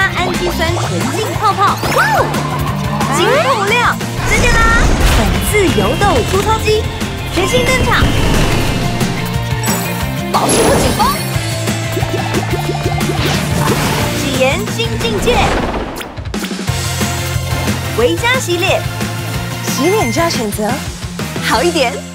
氨基酸纯净泡泡，哇哦！金透亮，再见啦！粉刺油痘除草机全新登场，保湿不紧绷，洗颜新境界。维嘉洗脸，洗脸就要选择好一点。